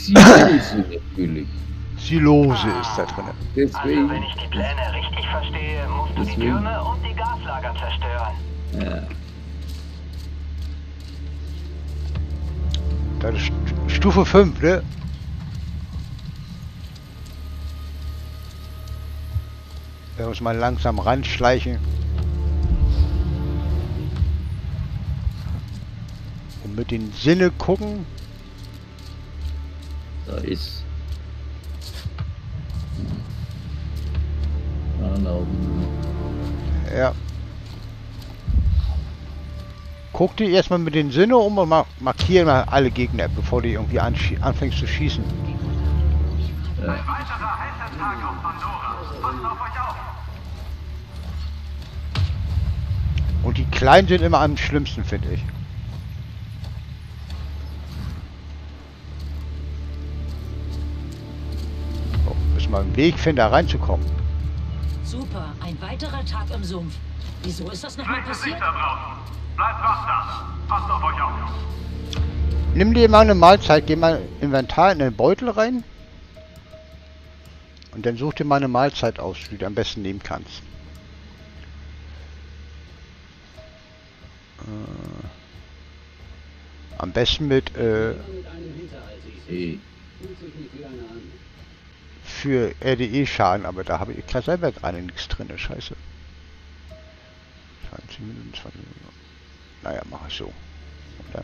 Silose natürlich. Silose ist da drin. Deswegen. Also wenn ich die Pläne richtig verstehe, musst du die Türme und die Gaslager zerstören. Ja. Das ist Stufe 5, ne? Wir müssen mal langsam ranschleichen. Und mit den Sinne gucken. Da ist. Da laufen. Ja. Guck dir erstmal mit den Sinne um und markieren mal alle Gegner, bevor die irgendwie anfängst zu schießen. Ja. Ein weiterer heißer Tag auf Pandora. Passt auf euch auf. Und die Kleinen sind immer am schlimmsten, finde ich. So, müssen wir einen Weg finden, da reinzukommen. Super, ein weiterer Tag im Sumpf. Wieso ist das nochmal Schlechte passiert? Sicht da draußen. Bleibt wach da. Passt auf euch auf. Nimm dir mal eine Mahlzeit, geh mal Inventar in den Beutel rein. Und dann such dir mal eine Mahlzeit aus, die du am besten nehmen kannst. Am besten mit Hey. für RDE-Schaden, aber da habe ich gerade selber gerade nichts drin, scheiße. 20 Minuten, 20 Minuten. Naja, mach es so. Oder?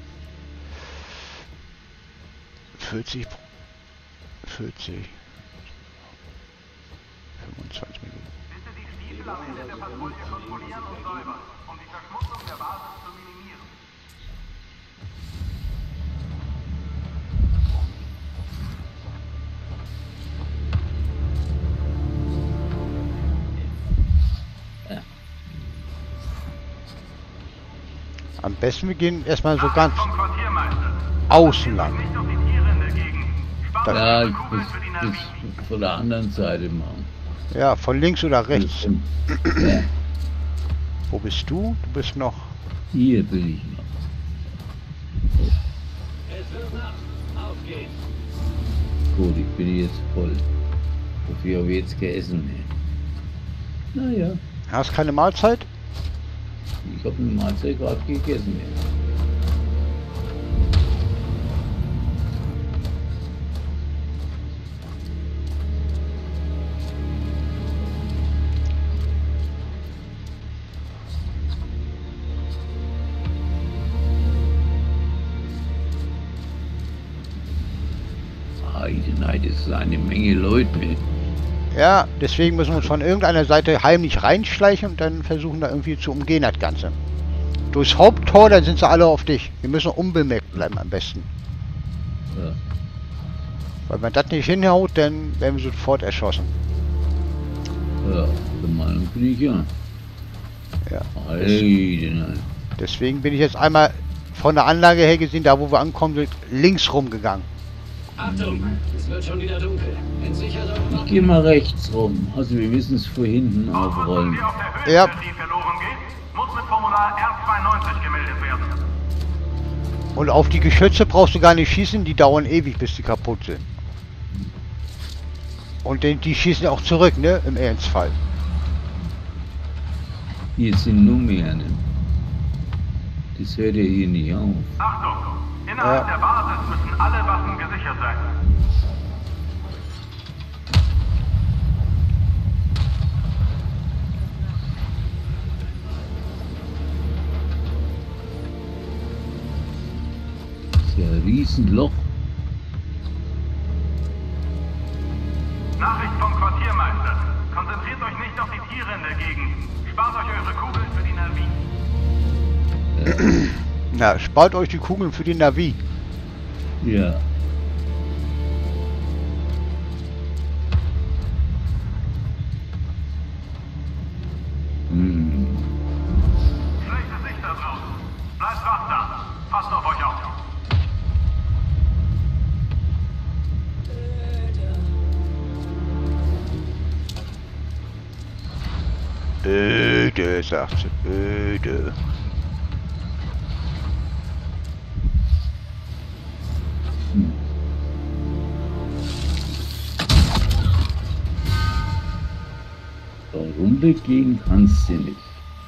40, 25 Minuten. Bitte die Stiefel am Ende der Patrouille kontrollieren und säubern, um die Verschmutzung der Basis zu minimieren. Ja. Am besten wir gehen erstmal so ganz Vom Quartiermeister. außen lang. Nicht auf die Tiere in der Gegend. Spart Ja, eure ich Kugeln muss für die das Navi. von der anderen Seite machen. Ja, von links oder rechts. Ja, Wo bist du? Du bist noch. hier bin ich noch. Gut, ich bin jetzt voll. Wofür habe ich jetzt gegessen? Naja, Hast keine Mahlzeit? ich habe eine Mahlzeit gerade gegessen. Nein, das ist eine Menge Leute. Ne? Ja, deswegen müssen wir uns von irgendeiner Seite heimlich reinschleichen und dann versuchen da irgendwie zu umgehen das Ganze. Durchs Haupttor, dann sind sie alle auf dich. Wir müssen unbemerkt bleiben am besten. Ja. Weil wenn das nicht hinhaut, dann werden wir sofort erschossen. Ja, der Meinung bin ich ja. Ja. Nein. Deswegen bin ich jetzt einmal von der Anlage her gesehen, da wo wir ankommen, sind links rumgegangen. Achtung, es wird schon wieder dunkel. Entsichere Ich gehe mal rechts rum. Also wir müssen es von hinten Ausrüstung, aufrollen. die auf der Höhe Ja. die verloren geht, muss mit Formular R92 gemeldet werden. Und auf die Geschütze brauchst du gar nicht schießen, die dauern ewig, bis die kaputt sind. Und die schießen auch zurück, ne? Im Ernstfall. Hier sind nur mehr. Ne? Das hört ja hier nicht auf. Achtung, innerhalb der Basis müssen alle Waffen gesichert sein. Das ist ja ein Riesenloch. Nachricht vom Quartiermeister. Konzentriert euch nicht auf die Tiere in der Gegend. Spart euch eure Kugeln für die Navi. Na, spart euch die Kugeln für die Navi. Ja. Schlechte Sicht da draußen. Bleibt wach da. Passt auf euch auf. Öde, sagt sie. Öde. runtergehen kannst du nicht.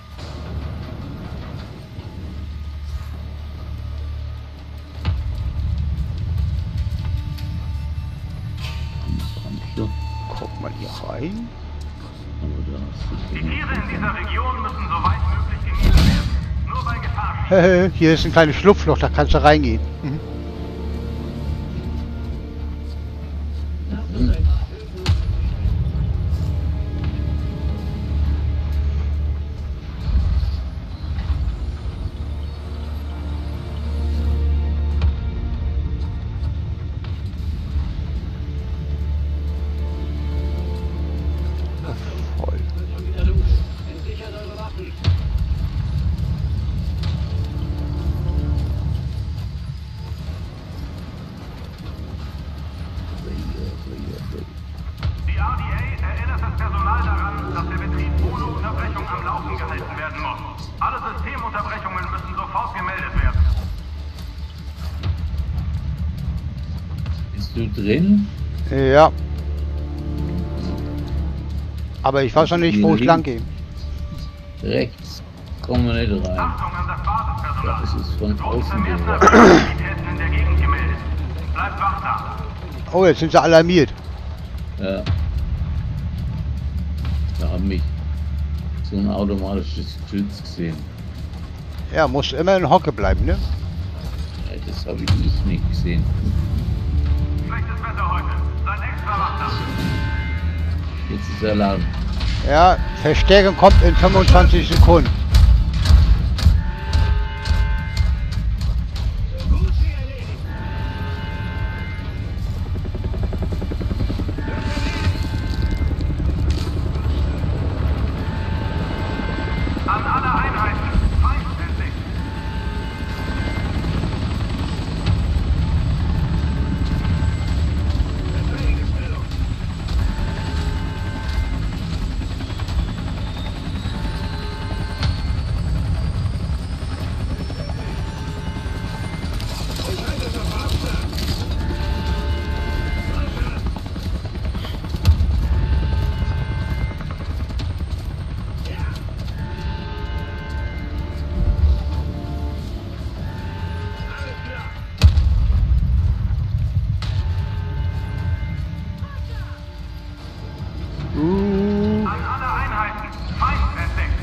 Guck mal hier rein. Aber da hast du Die Tiere in dieser Region müssen so weit möglich gemieden werden. Nur bei Gefahr. Hier ist ein kleines Schlupfloch, da kannst du reingehen. Mhm. Voll. Schon wieder dunkel. Entsichert eure Waffen. Die RDA erinnert das Personal daran, dass der Betrieb ohne Unterbrechung am Laufen gehalten werden muss. Alle Systemunterbrechungen müssen sofort gemeldet werden. Bist du drin? Ja. Aber ich weiß noch nicht, wo ich lang gehe. Rechts kommen wir nicht rein. Achtung an das Basispersonal. Das ist von außen Vermehrt geworden. Aktivitäten in der Gegend gemeldet. Bleibt wachsam. Oh, jetzt sind sie alarmiert. Ja. Da haben mich so ein automatisches Geschütz gesehen. Ja, muss immer in Hocke bleiben, ne? Ja, das habe ich nicht gesehen. Schlechtes Wetter heute. Seid extra wachsam. Jetzt ist Alarm. Ja, Verstärkung kommt in 25 Sekunden. An alle Einheiten. Feind in Sicht. An alle Einheiten. Feind entdeckt.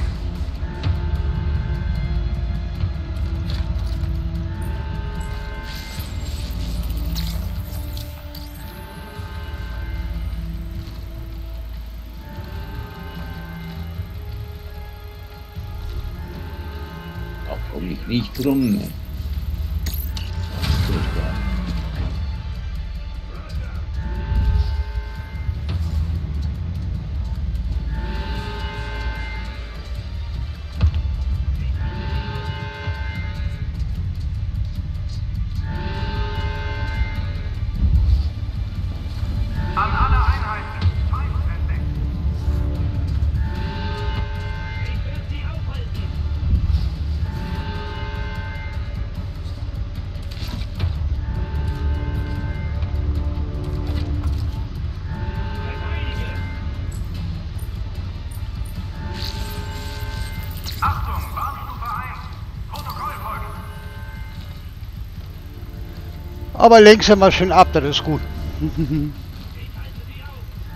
Auch komme ich nicht rum. Ne? Furchtbar. An alle Einheiten. Feind entdeckt. Ich werde sie aufhalten. Verteidige. Achtung, Warnstufe 1. Protokoll folgen. Aber lenk sie mal schön ab, das ist gut. Ich halte sie auf.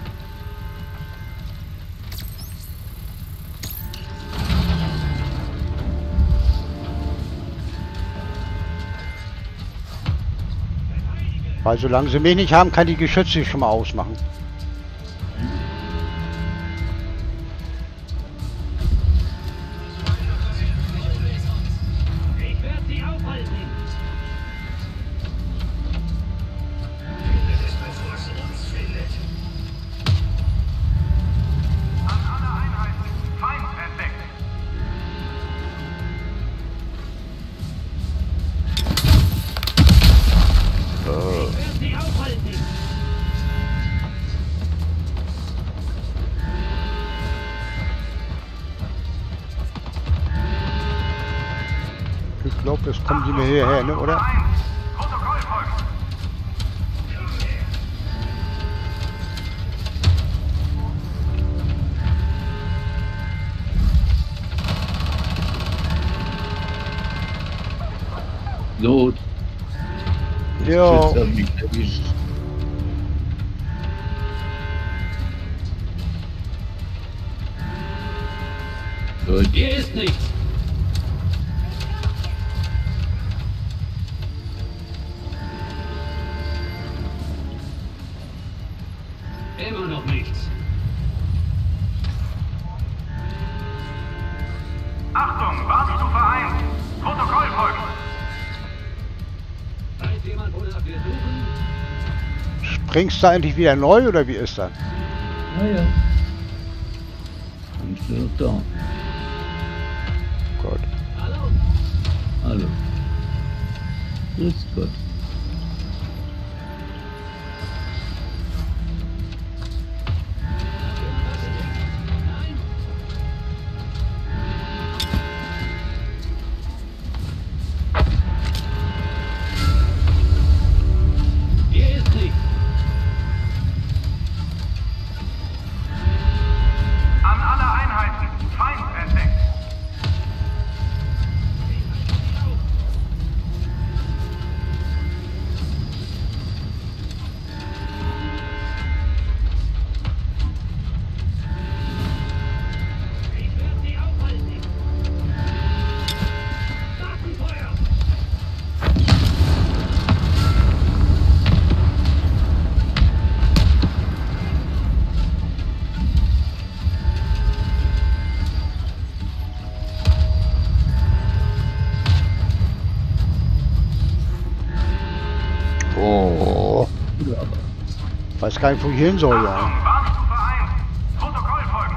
Weil solange sie mich nicht haben, kann die Geschütze schon mal ausmachen. Ich werde sie aufhalten. An alle Einheiten. Feind entdeckt. Ich werde sie aufhalten. Ich glaube, das kommen sie mir hierher, ne, oder? Protokoll folgen. Not. Jo. Schütz hat mich erwischt. Gut. Hier ist nichts. Immer noch nichts. Achtung, Warnstufe 1. Protokoll folgen. Weiß jemand, wonach wir suchen? Springst du eigentlich wieder neu oder wie ist das? Naja. Dann ist er noch da. Gut. Hallo? Hallo. Grüß Gott. Nein? Hier ist nichts. An alle Einheiten. Feind entdeckt. Ich werde sie aufhalten. Waffenfeuer! Oh. Weiß gar nicht, wo ich hin soll, ja. Achtung, Warnstufe 1. Protokoll folgen.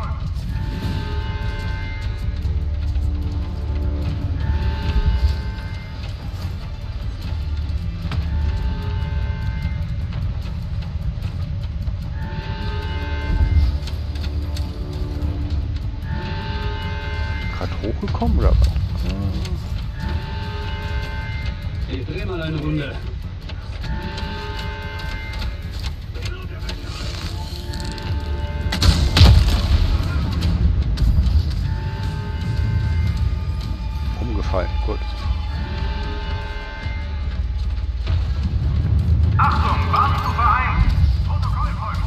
Gerade hochgekommen oder was? Ich dreh mal eine Runde. Umgefallen, gut. Achtung, Warnstufe 1. Protokoll folgen.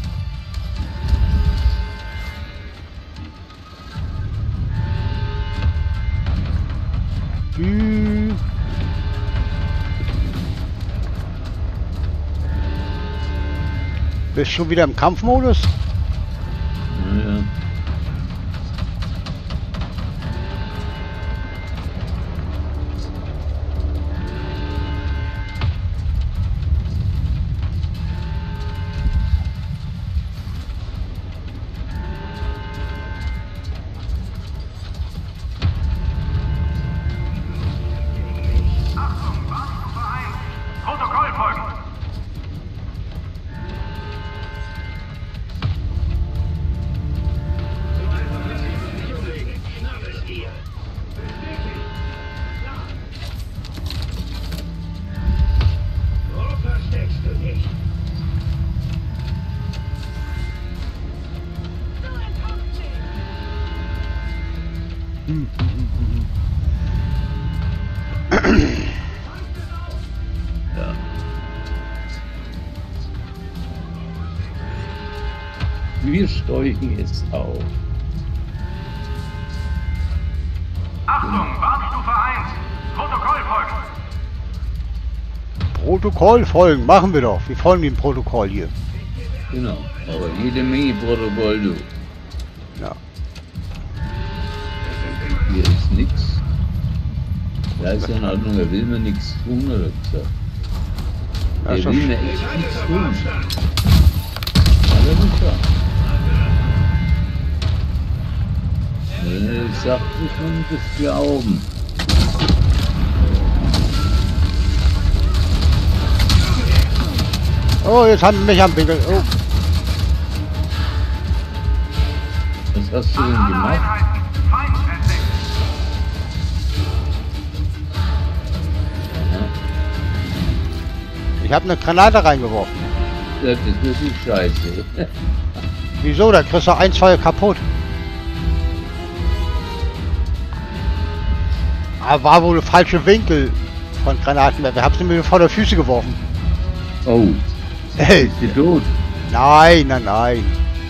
Bist schon wieder im Kampfmodus? Naja. Achtung, Warnstufe 1. Protokoll folgen. Wo versteckst du dich? Ja. Wir steuchen es auf. Achtung, Warnstufe 1. Protokoll folgen. Protokoll folgen, machen wir doch. Wir folgen dem Protokoll hier. Genau. Aber jede Menge Protokoll, du. Ja. Hier ist nichts. Da ist ja in Ordnung, er will mir nichts tun, oder gesagt. Ja, Er ist doch will mir echt nichts tun. Hat er nicht gesagt. Sagt es und das Glauben. Oh, jetzt haben wir mich am Winkel. Oh, Was hast du An denn alle gemacht? Einheiten. Feind entdeckt. Aha. ich habe eine Granate reingeworfen. Das ist wirklich scheiße. Wieso? Da kriegst du 1, 2 kaputt. Aber war wohl der falsche Winkel von Granatenwerfer. Wir haben sie mir vor der Füße geworfen. Oh, Hey. ist sie tot? Nein, nein, nein.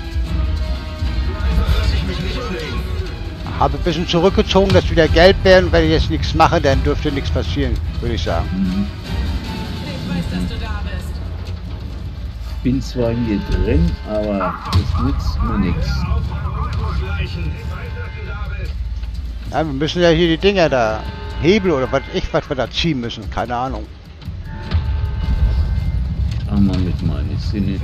Habe ein bisschen zurückgezogen, dass wieder gelb werden. Wenn ich jetzt nichts mache, dann dürfte nichts passieren, würde ich sagen. Mhm. Ich weiß, dass du da bist. Bin zwar hier drin, aber es nützt mir nichts. Ja, wir müssen ja hier die Dinger da, Hebel oder was wir da ziehen müssen. Keine Ahnung. Schau mal mit meine Sinne.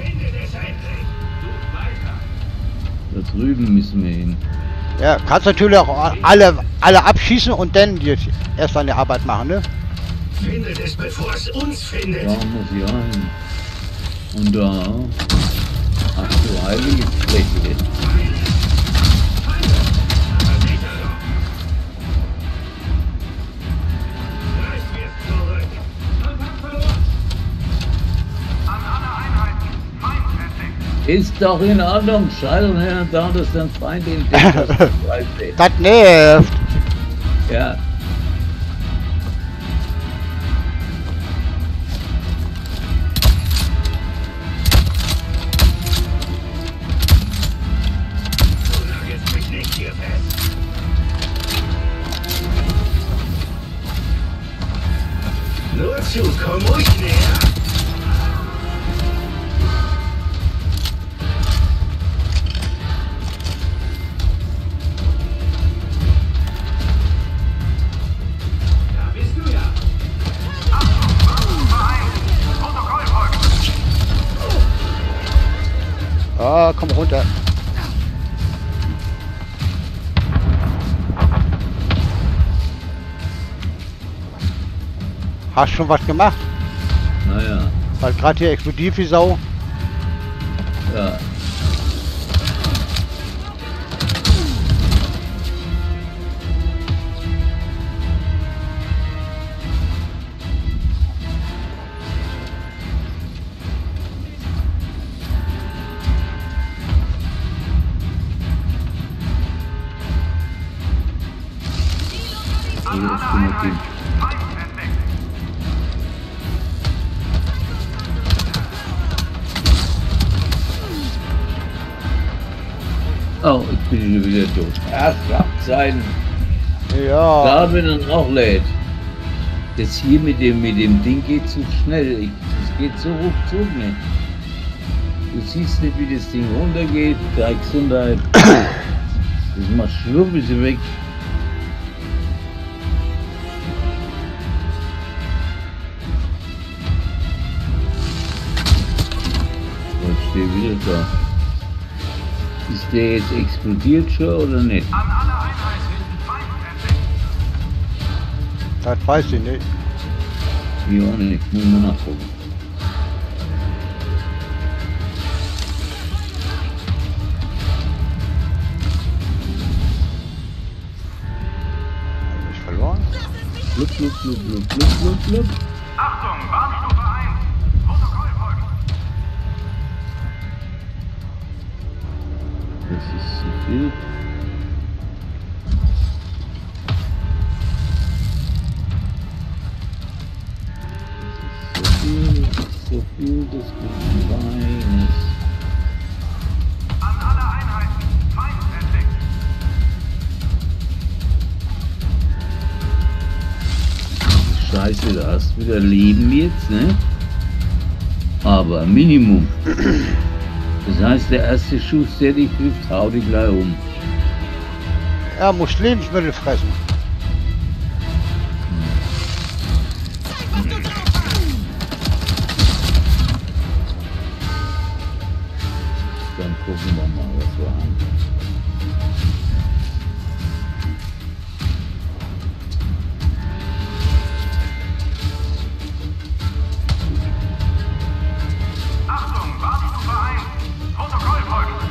Da drüben müssen wir hin. Ja, kannst natürlich auch alle abschießen und dann jetzt erst eine Arbeit machen, ne? Findet es, bevor es uns findet. Da muss ich rein. Und da. Ach du heilige Fläche. An alle Einheiten. Feind entdeckt. Ist doch in Ordnung, scheiße, wenn da das dann Feind entdeckt, das ist scheiße. Das nervt. Ja. Nagelt mich nicht hier fest. Nur zu, komm ruhig näher. Da bist du ja. Protokoll folgt. Ah, komm runter. Hast schon was gemacht? Naja, Weil gerade hier explodiert wie Sau. ja. An Hier alle ist schon mal Einheiten. Feind entdeckt. Oh, ich bin schon wieder tot. Erst sein. Ja. Gerade wenn er noch lädt. Das hier mit dem Ding geht zu schnell. Es geht so ruckzuck nicht. Du siehst nicht, wie das Ding runtergeht. Deine Gesundheit. Das macht schwupp, ist sie weg. Und ich stehe wieder da. Ist der jetzt explodiert schon oder nicht? An alle Einheiten. Feind entdeckt. Das weiß ich nicht. Ja, nicht. Muss man nachgucken. Hab ich verloren? Blub, blub, blub, blub, blub, blub, blub. Achtung, Warnstufe 1. Protokoll folgt. Das ist zu viel. Das ist so viel, das gibt Weines. An alle Einheiten. Feind entdeckt. Scheiße, da hast du wieder Leben jetzt, ne? Aber Minimum. Das heißt, der erste Schuss, der dich trifft, hau dich gleich um. Er muss Lebensmittel fressen. Dann gucken wir mal, was wir haben. Achtung, Warnstufe 1. Protokoll folgt.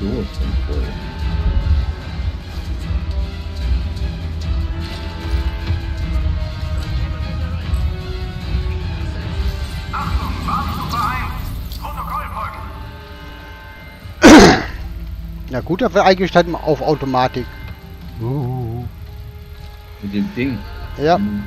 sowas von voll. Achtung, Warnstufe 1. Protokoll folgen. Na gut, dafür eingestellt auf Automatik. Mit dem Ding. Ja. Hm.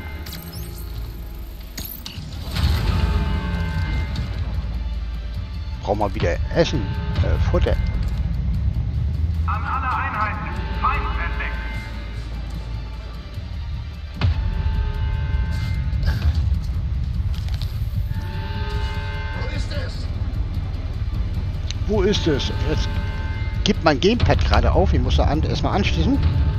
Brauchen wir wieder Essen, Futter. An alle Einheiten. Feind entdeckt. Wo ist es? Jetzt gibt mein Gamepad gerade auf. Ich muss da erstmal anschließen.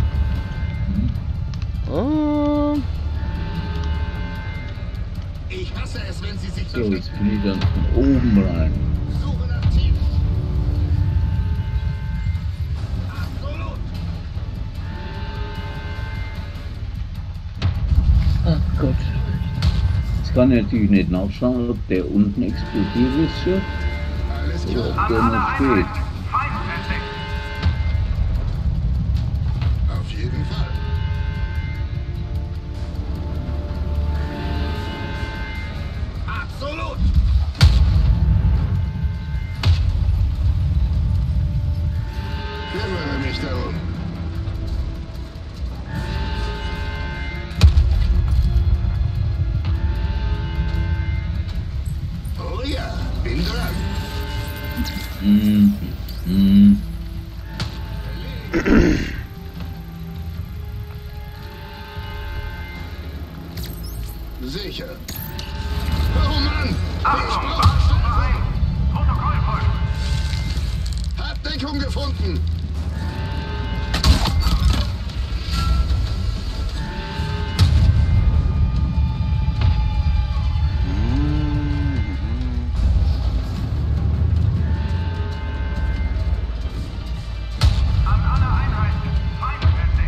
Ich hasse es, wenn sie sich So, jetzt bin ich dann von oben rein. Suchen aktiv. Absolut. Ach Gott. Jetzt kann ich natürlich nicht nachschauen, ob der unten explodiert ist schon. Alles Oder klar. ob der noch steht. Feind entdeckt. Auf jeden Fall. Absolut. Kümmere mich darum. Oh ja, bin dran. Sicher. Oh Mann! Achtung, Warnstufe 1. Protokoll folgen. Hab Deckung gefunden. An alle Einheiten. Feind entdeckt.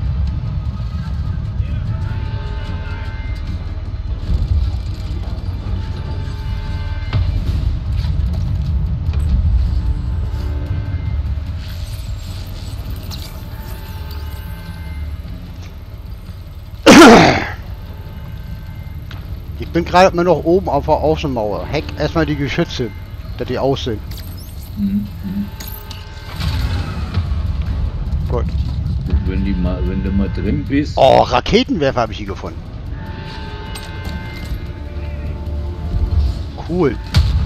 Ich bin gerade immer noch oben auf der Außenmauer. Hack erstmal die Geschütze, dass die aus sind. Gut. Wenn du mal drin bist. Oh, Raketenwerfer habe ich hier gefunden. Cool.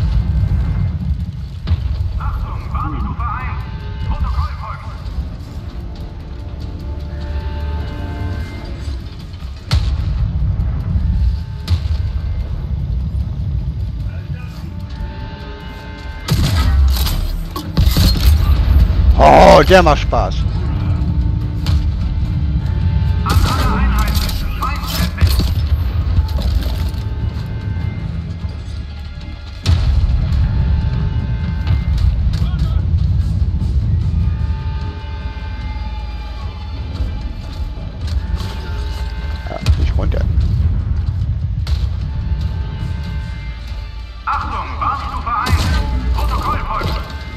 Achtung, Warnstufe 1. Protokoll folgen. Oh, der macht Spaß. An alle Einheiten. Feind entdeckt. Ja, nicht runter. Achtung, Warnstufe 1. Protokoll folgen.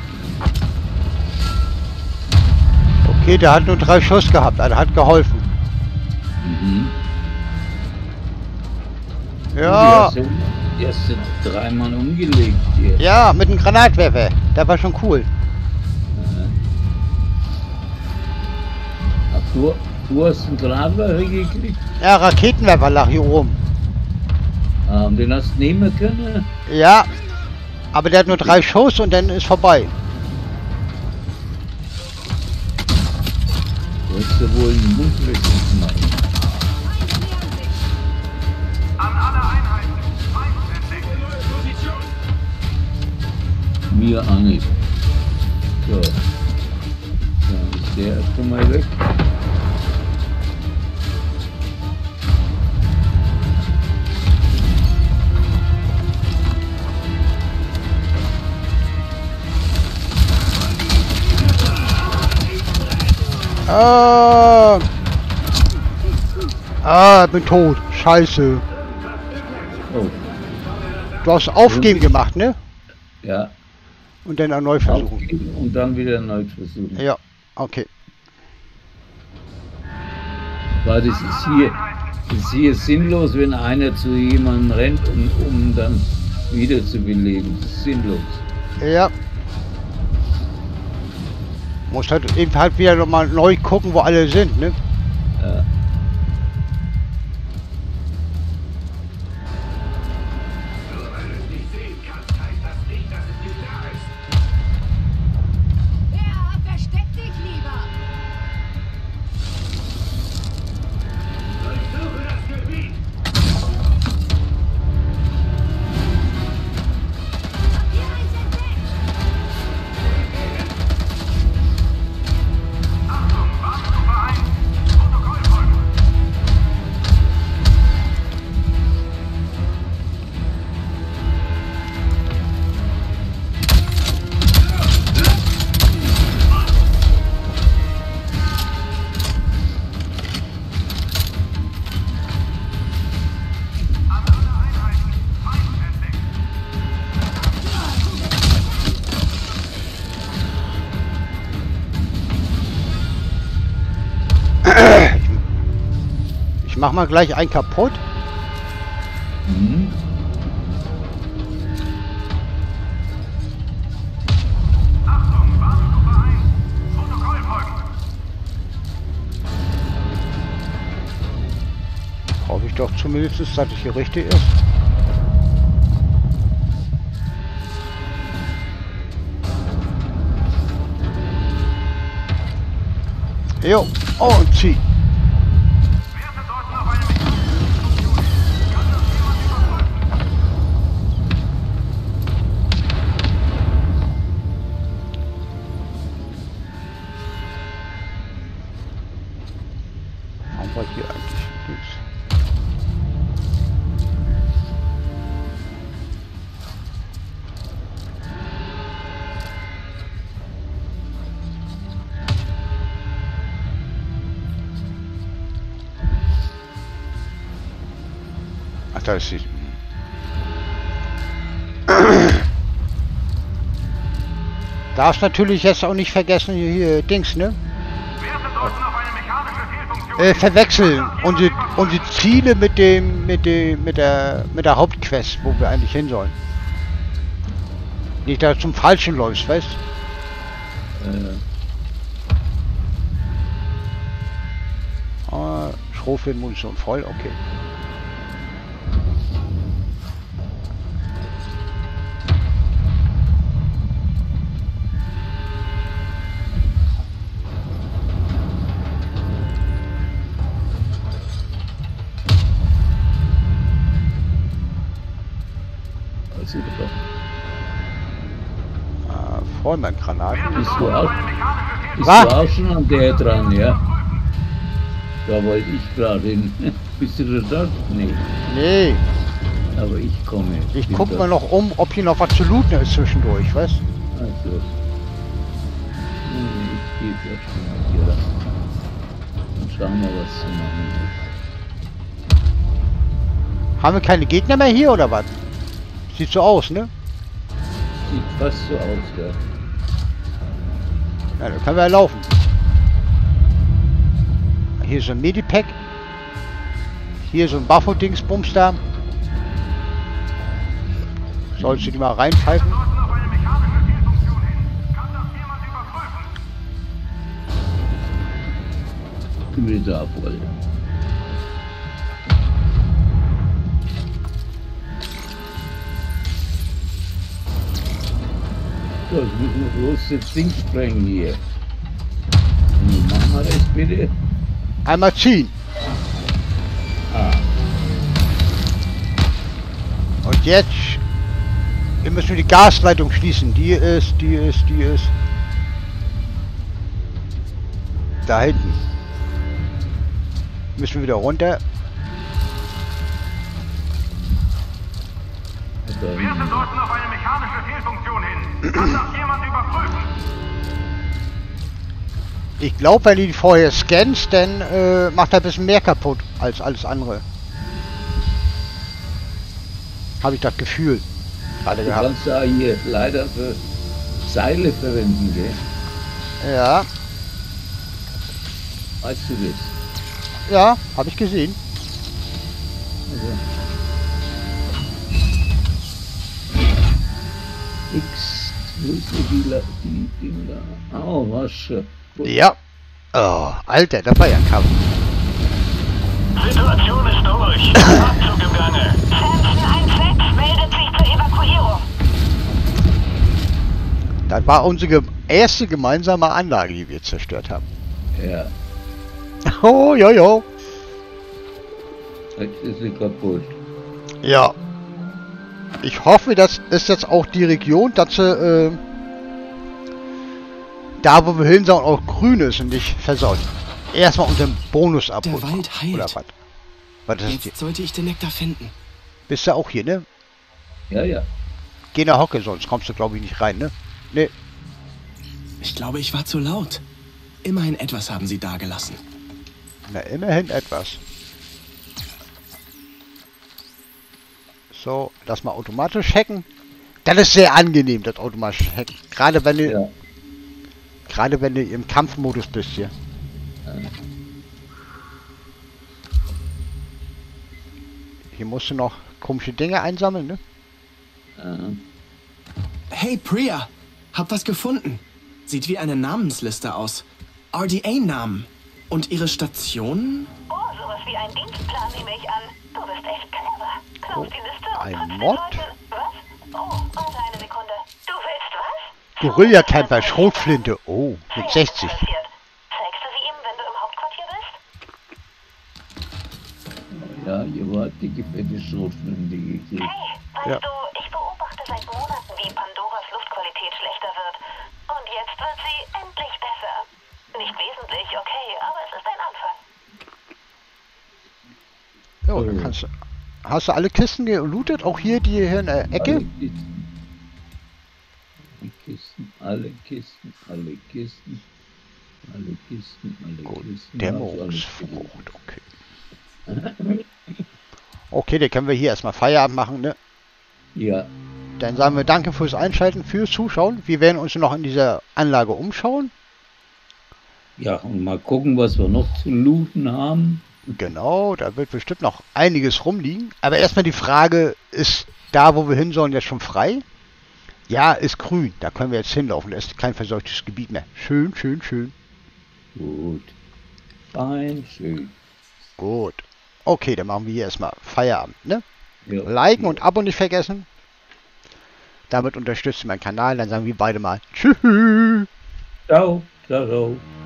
Okay, der hat nur 3 Schuss gehabt, er hat geholfen. Ja, Die hast du 3 Mal umgelegt hier. ja, mit einem Granatwerfer. Der war schon cool. Ach, du hast einen Granatwerfer gekriegt? Ja, Raketenwerfer lag hier oben. Und den hast du nehmen können? Ja, aber der hat nur 3 Schuss und dann ist vorbei. Du hast ja wohl einen Mundwechsel gemacht. An alle Einheiten. Feind entdeckt. Mir auch nicht. So. Dann ist der erst einmal weg. Bin tot. Scheiße. Oh, Du hast Aufgeben gemacht, ne? ja. Und dann erneut versuchen. Aufgeben und dann wieder erneut versuchen. Ja, okay. Weil das ist hier sinnlos, wenn einer zu jemandem rennt, um dann wieder zu beleben. Das ist sinnlos. Ja. Muss halt eben halt wieder nochmal neu gucken, wo alle sind, ne? Ja. Ja, versteck dich lieber. Hier eins entdeckt. Achtung, Warnstufe 1. Protokoll folgen. An alle Einheiten. Feind entdeckt. Ich mach mal gleich einen kaputt. Mhm. Achtung, Warnstufe 1. Protokoll folgen. Hoffe ich doch zumindest, dass das hier richtig ist. Jo, und zieh. Werte deuten auf eine mechanische Konstruktion hin. Kann das jemand überprüfen? Haben wir hier eigentlich nichts? Ach, da ist sie. Darfst natürlich jetzt auch nicht vergessen, hier Dings, ne? Werte deuten auf eine mechanische Fehlfunktion. Verwechseln unsere Ziele mit der Hauptquest, wo wir eigentlich hin sollen. Nicht, dass du zum Falschen läufst, weißt? Schrotflintenmunition voll, okay. Also, Vollmann-Granaten. bist du auch Was? schon an der dran, ja? Da wollte ich gerade hin. Bist du schon dort? Nee, Nee, aber ich komme. ich Bin guck dort. mal noch um, ob hier noch was zu looten ist zwischendurch, weißt? Also. Ich gehe vielleicht mal hier rein. Und schauen mal, was zu machen ist. Haben wir keine Gegner mehr hier oder was? Sieht so aus, ne? Sieht fast so aus, ja. Ja, dann können wir ja laufen. Hier ist so ein Medipack. Hier so ein Buffo-Dingsbums da. Sollst du die mal reinpfeifen? Deuten auf eine mechanische Fehlfunktion hin. Kann das jemand überprüfen? Wieder abholen. So, jetzt müssen wir bloß das Ding sprengen hier. Machen wir das bitte. Einmal ziehen. Ah, Und jetzt... Wir müssen die Gasleitung schließen. Die ist... Da hinten. Müssen wir wieder runter. Werte deuten auf eine mechanische Fehlfunktion hin. Kann das jemand überprüfen? Ich glaube, wenn du die vorher scannst, dann macht er ein bisschen mehr kaputt als alles andere. Habe ich das Gefühl gerade du gehabt. kannst da hier leider für Seile verwenden, gell? Ja, Weißt du das? ja, habe ich gesehen. Also. X, wo ist denn die Dinger da? Oh, was schon. Ja. Oh, Alter, das war ja ein Kampf. Situation ist durch. Abzug im Gange. Samson 1-6 meldet sich zur Evakuierung. Das war unsere erste gemeinsame Anlage, die wir zerstört haben. Ja, Oh, jojo. jetzt ist sie kaputt. Ja. Ich hoffe, das ist jetzt auch die Region, dass sie, da wo wir hin sollen, auch grün ist und nicht versaut. Erstmal unseren Bonus abholen. Der Wald heilt. Oder was? Was ist das hier? Jetzt sollte ich den Nektar finden. Bist du auch hier, ne? Ja, ja. Geh nach Hocke, sonst kommst du, glaube ich, nicht rein, ne? Ne. Ich glaube, ich war zu laut. Immerhin etwas haben sie dagelassen. Na, immerhin etwas. So, lass mal automatisch hacken. Das ist sehr angenehm, das automatische Hacken. Gerade wenn du, Ja. gerade wenn du im Kampfmodus bist hier. Hier musst du noch komische Dinge einsammeln, ne? Hey, Priya! Hab was gefunden. Sieht wie eine Namensliste aus. RDA-Namen. Und ihre Stationen? Oh, sowas wie ein Dienstplan nehme ich an. Du bist echt clever. Kauf die Liste und ein trifft den Mod? Leuten. Was? Oh, warte eine Sekunde. Du willst was? Guerillakämpfer, Schrotflinte. Oh, mit 60. Zeigst du sie ihm, wenn du im Hauptquartier bist? Ja, ihr wart die fette Schrotflinte gekriegt. Hey, weißt Ja. du, ich beobachte seit Monaten, wie Pandoras Luftqualität schlechter wird. Und jetzt wird sie endlich besser. Nicht wesentlich, okay, aber es ist ein Anfang. Jo, dann kannst du. Hast du alle Kisten gelootet? Auch hier, die hier in der Ecke? Alle Kisten. Die Kisten, alle Kisten, alle Kisten. Alle Kisten, alle Gut, Kisten. Dämmerungsfrucht, okay. Okay, dann können wir hier erstmal Feierabend machen, ne? Ja, Dann sagen wir danke fürs Einschalten, fürs Zuschauen. Wir werden uns noch in dieser Anlage umschauen. ja, und mal gucken, was wir noch zu looten haben. Genau, da wird bestimmt noch einiges rumliegen. Aber erstmal die Frage, ist da, wo wir hin sollen, jetzt schon frei? Ja, ist grün. Da können wir jetzt hinlaufen. Da ist kein verseuchtes Gebiet mehr. Schön, schön, schön. Gut. Fein, schön. Gut. Okay, dann machen wir hier erstmal Feierabend, ne? Ja. Liken und Abo nicht vergessen. Damit unterstützt ihr meinen Kanal. Dann sagen wir beide mal Tschüss. Ciao, ciao, ciao.